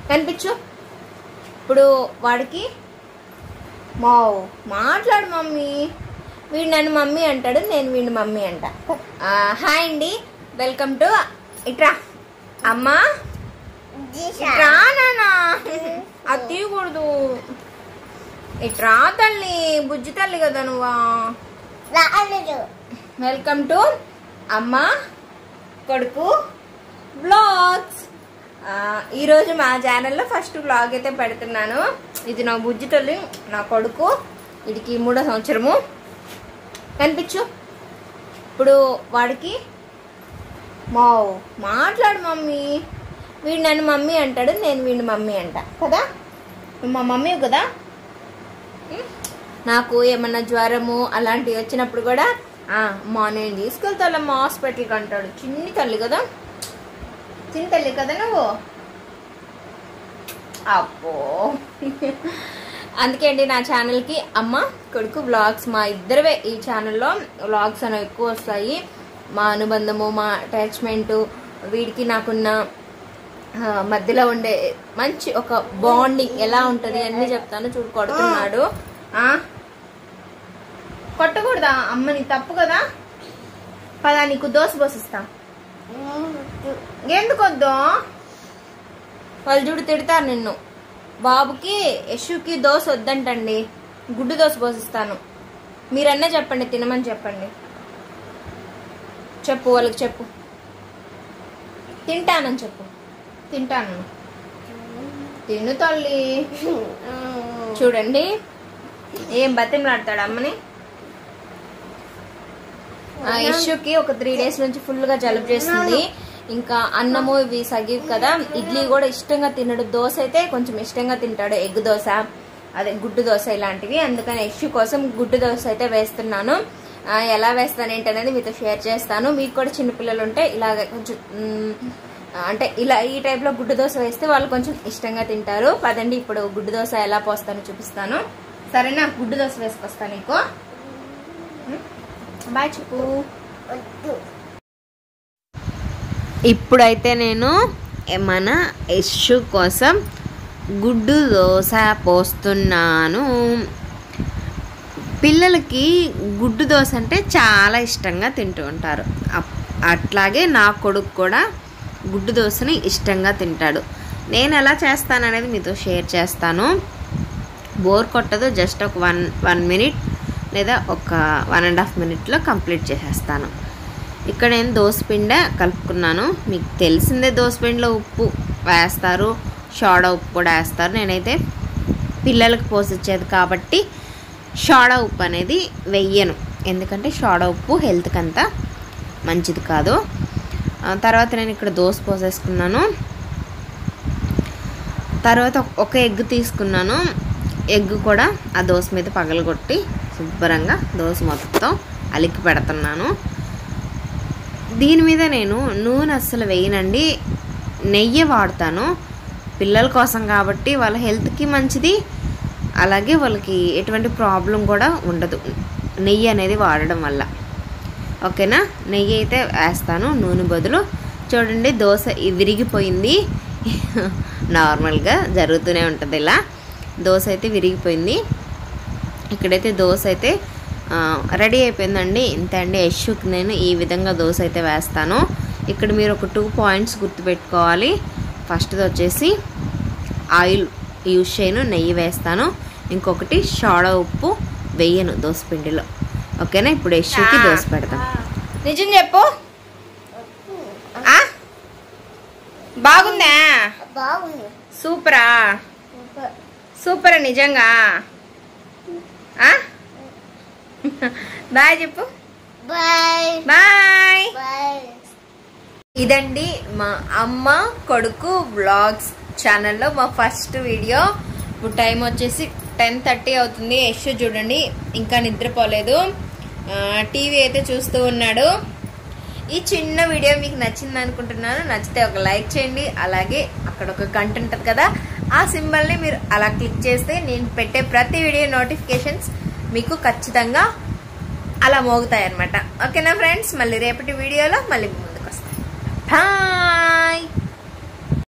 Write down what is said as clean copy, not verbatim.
కనిపించు. ఇప్పుడు వాడికి మాట్లాడు మమ్మీ. వీడు నన్ను మమ్మీ అంటాడు, నేను వీడిని మమ్మీ అంట. హాయ్ అండి, వెల్కమ్ టు ఇట్రా అమ్మా. ఇట్రా నానా, అది తీయకూడదు. ఇట్రా తల్లి, బుజ్జి తల్లి కదా నువ్వా. వెల్కమ్ టు అమ్మా కొడుకు బ్లాగ్స్. ఈరోజు మా ఛానల్లో ఫస్ట్ బ్లాగ్ అయితే పెడుతున్నాను. ఇది నా బుజ్జి తల్లి, నా కొడుకు. వీడికి 3వ సంవత్సరము. కనిపించు. ఇప్పుడు వాడికి మాట్లాడు మమ్మీ. వీడు నన్ను మమ్మీ అంటాడు, నేను వీడిని మమ్మీ అంట కదా. నువ్వు మా మమ్మీ కదా. నాకు ఏమన్నా జ్వరము అలాంటివి వచ్చినప్పుడు కూడా అమ్మా నేను తీసుకెళ్తానమ్మా హాస్పిటల్కి అంటాడు. చిన్ని తల్లి కదా, చిన్న తల్లి కదా నువ్వు. అబ్బో అందుకే అండి నా ఛానల్కి అమ్మ కొడుకు వ్లాగ్స్, మా ఇద్దరివే ఈ ఛానల్లో వ్లాగ్స్ అనేవి ఎక్కువ వస్తాయి. మా అనుబంధము, మా అటాచ్మెంటు, వీడికి నాకున్న మధ్యలో ఉండే మంచి ఒక బాండింగ్ ఎలా ఉంటుంది అన్నీ చెప్తాను. చూడు కొడుతున్నాడు. కొట్టకూడదా అమ్మని, తప్పు కదా. పదా నీకు దోశ పోసిస్తా. ఎందుకు వద్దు, వాళ్ళు చూడు తిడతారు నిన్ను. బాబుకి యశుకి దోశ వద్దంటండి, గుడ్డు దోశ పోసిస్తాను. మీరన్నా చెప్పండి, తినమని చెప్పండి. చెప్పు వాళ్ళకి, చెప్పు తింటానని చెప్పు. తింటాను, తిను తల్లి. చూడండి ఏం బతిమలాడతాడు అమ్మని. యశుకి ఒక 3 days నుంచి ఫుల్గా జలుబు చేస్తుంది. ఇంకా అన్నము ఇవి సగివ్ కదా, ఇడ్లీ కూడా ఇష్టంగా తినడు. దోశ అయితే కొంచెం ఇష్టంగా తింటాడు, ఎగ్ దోశ, అదే గుడ్డు దోశ ఇలాంటివి. అందుకని యశు కోసం గుడ్డు దోశ అయితే వేస్తున్నాను. ఎలా వేస్తాను ఏంటనేది మీతో షేర్ చేస్తాను. మీకు కూడా చిన్నపిల్లలు ఉంటే ఇలాగ కొంచెం అంటే ఇలా ఈ టైప్లో గుడ్డు దోశ వేస్తే వాళ్ళు కొంచెం ఇష్టంగా తింటారు. పదండి ఇప్పుడు గుడ్డు దోశ ఎలా పోస్తానో చూపిస్తాను. సరేనా, గుడ్డు దోశ వేసుకొస్తాను నీకు. బాయ్ చెప్పు. ఇప్పుడైతే నేను మన యశు కోసం గుడ్డు దోశ పోస్తున్నాను. పిల్లలకి గుడ్డు దోశ అంటే చాలా ఇష్టంగా తింటూ ఉంటారు. అట్లాగే నా కొడుకు కూడా గుడ్డు దోశని ఇష్టంగా తింటాడు. నేను ఎలా చేస్తాననేది మీతో షేర్ చేస్తాను. బోర్ కొట్టదు, జస్ట్ ఒక 1 minute లేదా ఒక 1.5 minute కంప్లీట్ చేసేస్తాను. ఇక్కడ నేను దోసపిండి కలుపుకున్నాను. మీకు తెలిసిందే దోసపిండిలో ఉప్పు వేస్తారు, సోడా ఉప్పు కూడా వేస్తారు. నేనైతే పిల్లలకు పోసిచ్చేది కాబట్టి సోడా ఉప్పు అనేది వెయ్యను, ఎందుకంటే సోడా ఉప్పు హెల్త్కి అంతా మంచిది కాదు. తర్వాత నేను ఇక్కడ దోశ పోసేసుకున్నాను. తర్వాత ఒక ఎగ్ తీసుకున్నాను. ఎగ్ కూడా ఆ దోశ మీద పగలగొట్టి శుభ్రంగా దోశ మొత్తం అలికి పెడుతున్నాను. దీని మీద నేను నూనె అస్సలు వేయనండి, నెయ్యి వాడతాను. పిల్లల కోసం కాబట్టి వాళ్ళ హెల్త్కి మంచిది, అలాగే వాళ్ళకి ఎటువంటి ప్రాబ్లం కూడా ఉండదు నెయ్యి అనేది వాడడం వల్ల. ఓకేనా, నెయ్యి అయితే వేస్తాను నూనె బదులు. చూడండి దోశ విరిగిపోయింది. నార్మల్గా జరుగుతూనే ఉంటుంది ఇలా. దోశ అయితే విరిగిపోయింది. ఇక్కడైతే దోశ అయితే రెడీ అయిపోయిందండి. ఇంత అండి, యశుకి నేను ఈ విధంగా దోశ అయితే వేస్తాను. ఇక్కడ మీరు ఒక 2 points గుర్తుపెట్టుకోవాలి. ఫస్ట్ది వచ్చేసి ఆయిల్ యూజ్ చేయను, నెయ్యి వేస్తాను. ఇంకొకటి సోడా ఉప్పు వేయను దోశ పిండిలో. ఓకేనా, ఇప్పుడు యశుకి దోశ పెడతాం. నిజం చెప్పు, బాగుందా? సూపరా? సూపరా నిజంగా? బాయ్ చెప్పు. బాయ్. ఇదండి మా అమ్మ కొడుకు వ్లాగ్స్ ఛానల్లో మా ఫస్ట్ వీడియో. ఇప్పుడు టైం వచ్చేసి 10:30 అవుతుంది. యశు చూడండి ఇంకా నిద్రపోలేదు, టీవీ అయితే చూస్తూ ఉన్నాడు. ఈ చిన్న వీడియో మీకు నచ్చింది అనుకుంటున్నాను. నచ్చితే ఒక లైక్ చేయండి. అలాగే అక్కడ ఒక గంట ఉంటుంది కదా, ఆ సింబల్ని మీరు అలా క్లిక్ చేస్తే నేను పెట్టే ప్రతి వీడియో నోటిఫికేషన్స్ మీకు ఖచ్చితంగా అలా మోగుతాయి అన్నమాట. ఓకేనా ఫ్రెండ్స్, మళ్ళీ రేపటి వీడియోలో మళ్ళీ ముందుకు వస్తాను. బాయ్.